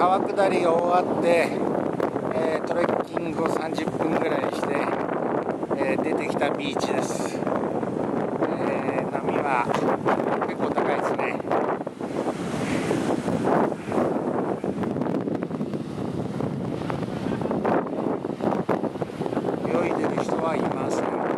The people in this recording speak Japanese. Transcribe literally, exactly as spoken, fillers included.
川下りが終わって、えー、トレッキングをさんじゅっぷんぐらいして、えー、出てきたビーチです。えー、波は結構高いですね。泳いでる人はいません。